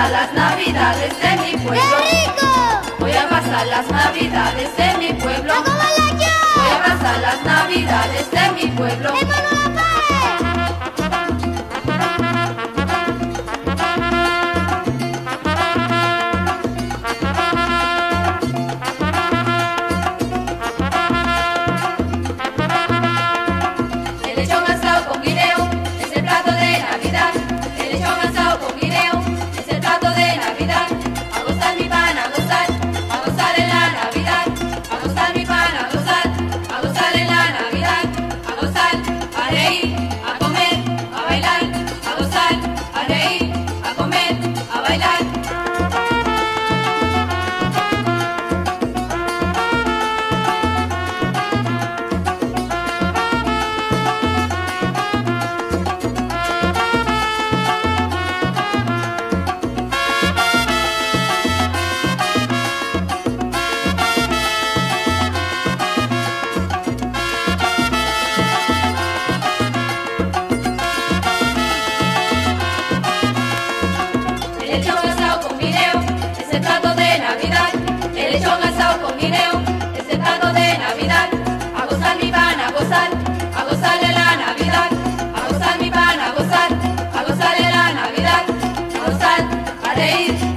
pasar las navidades de mi pueblo. ¡Qué rico! Voy a pasar las navidades de mi pueblo. ¡A comerla yo! Voy a pasar las navidades de mi pueblo. ¡Hermano la pared! El lechón asado con guineo es el plato de Navidad. El lechón asado con guineo es el plato de Navidad. A gozar mi pan, a gozar en la Navidad. A gozar mi pan, a gozar en la Navidad. A gozar, a reír, a comer, a bailar. A gozar, a reír, a comer, a bailar. El lechón asado con guineo es el plato de Navidad. El lechón asado con guineo es el plato de Navidad. A gozar mi pan, a gozar en la Navidad. A gozar mi pan, a gozar en la Navidad. A gozar, a reír,